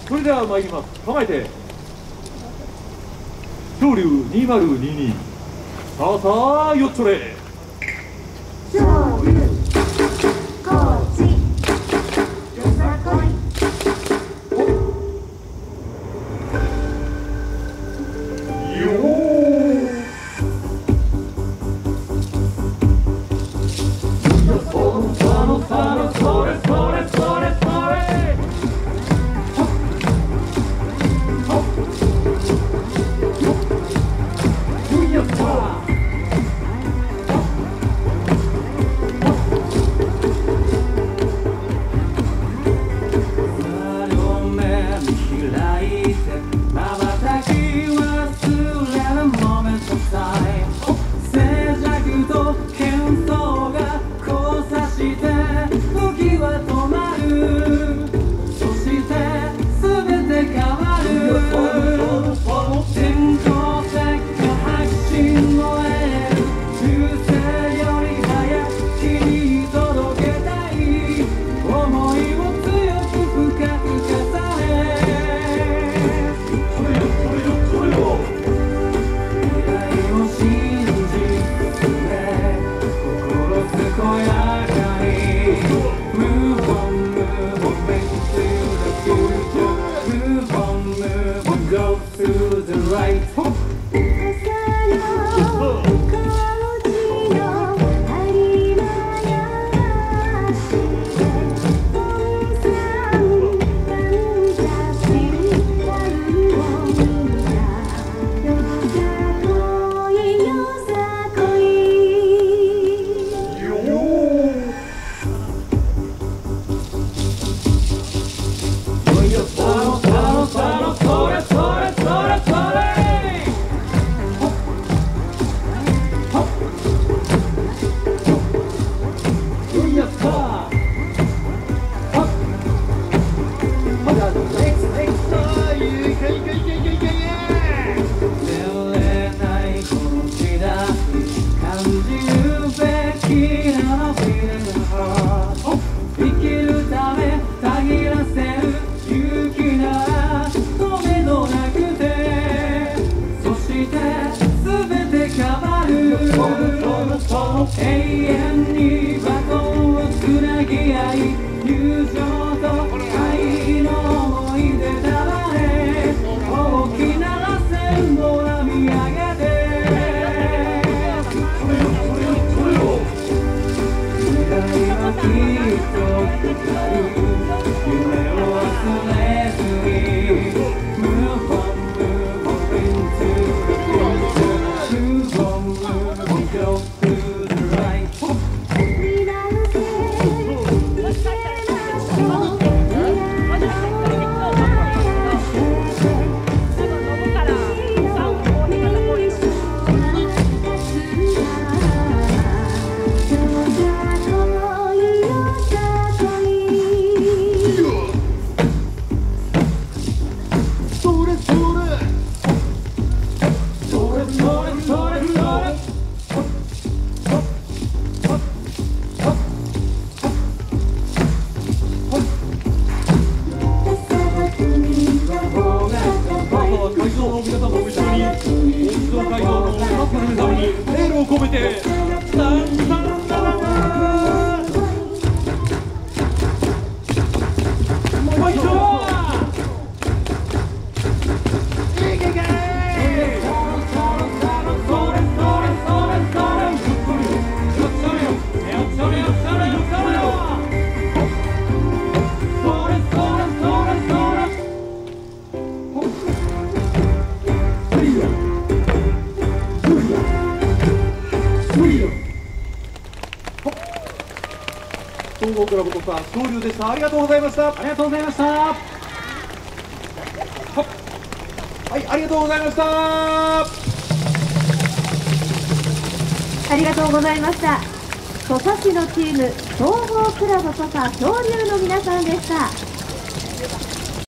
それでは参ります。構えて恐竜2022さあさあよっちょれ恐竜高知よさこい永遠にバトンをつなぎ合い友情と愛の思い出だれ大きな線を編み上げて未来はきっと光る夢を忘れずに Move on, move on into the future Move on, move on, go to the right 込めて総合クラブとさ恐竜でした。ありがとうございました。 ありがとうございました。 はい、ありがとうございました。 ありがとうございました。土佐市のチーム総合クラブとさ恐竜の皆さんでした。